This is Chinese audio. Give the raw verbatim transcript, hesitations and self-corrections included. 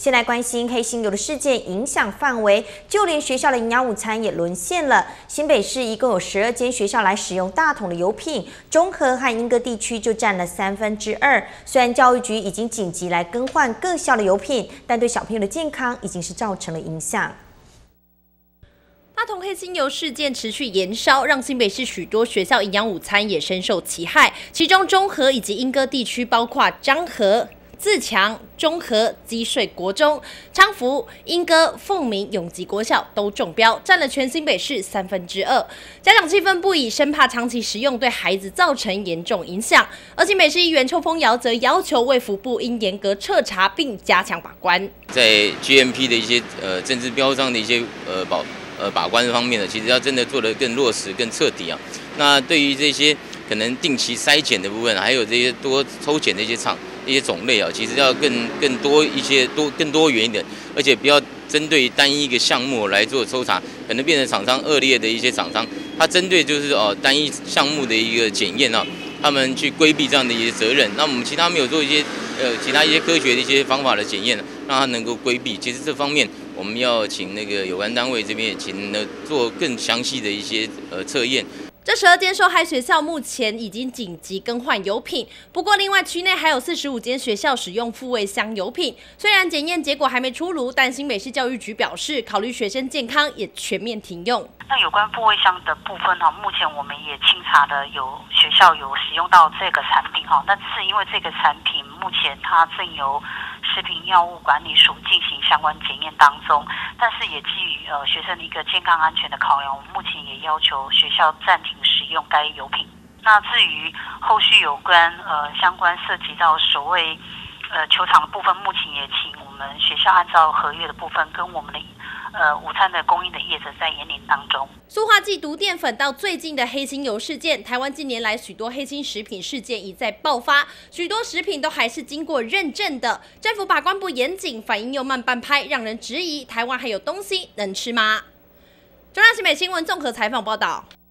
先来关心黑心油的事件影响范围，就连学校的营养午餐也沦陷了。新北市一共有十二间学校来使用大桶的油品，中和和莺歌地区就占了三分之二。虽然教育局已经紧急来更换各校的油品，但对小朋友的健康已经是造成了影响。 大桶黑心油事件持续延烧，让新北市许多学校营养午餐也深受其害。其中中和以及莺歌地区，包括彰和、自强、中和、积水国中、昌福、莺歌、凤鸣、永吉国小都中标，占了全新北市三分之二。家长气愤不已，生怕长期食用对孩子造成严重影响。而新北市议员邱丰尧则要求卫福部应严格彻查并加强把关。 在 G M P 的一些呃政治标章的一些呃保。 呃，把关方面呢，其实要真的做得更落实、更彻底啊。那对于这些可能定期筛检的部分，还有这些多抽检的一些厂、一些种类啊，其实要更更多一些多更多元一点，而且不要针对单一一个项目来做抽查，可能变成厂商恶劣的一些厂商，他针对就是哦单一项目的一个检验啊，他们去规避这样的一些责任。那我们其他没有做一些呃其他一些科学的一些方法的检验，让他能够规避。其实这方面。 我们要请那个有关单位这边也请呢做更详细的一些呃测验。 这十二间受害学校目前已经紧急更换油品，不过另外区内还有四十五间学校使用复位箱油品。虽然检验结果还没出炉，但新北市教育局表示，考虑学生健康，也全面停用。 那有关复位箱的部分哈，目前我们也清查的有学校有使用到这个产品哈，但是因为这个产品目前它正由 食品药物管理署进行相关检验当中，但是也基于呃学生的一个健康安全的考量，我们目前也要求学校暂停使用该油品。那至于后续有关呃相关涉及到所谓呃球场的部分，目前也请我们学校按照合约的部分跟我们的 呃，午餐的供应的业者在研拟当中。 塑化剂、毒淀粉到最近的黑心油事件，台湾近年来许多黑心食品事件一再爆发，许多食品都还是经过认证的。政府把关不严谨，反应又慢半拍，让人质疑台湾还有东西能吃吗？中央新北新闻综合采访报道。